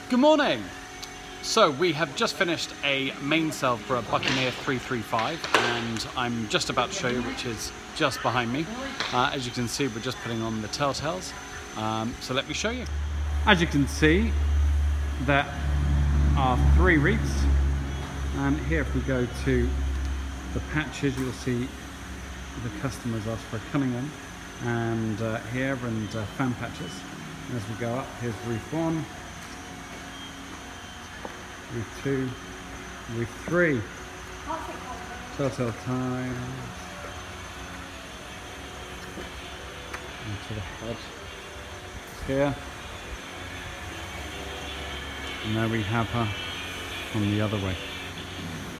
Good morning! So we have just finished a mainsail for a Buccaneer 335 and I'm just about to show you, which is just behind me. As you can see, we're just putting on the telltales, so let me show you. As you can see, there are 3 reefs, and here if we go to the patches, you'll see the customers ask for a Cunningham, and here and fan patches. And as we go up, here's reef 1, reef 2, reef 3, telltale tiles, into the head here, and there we have her from the other way.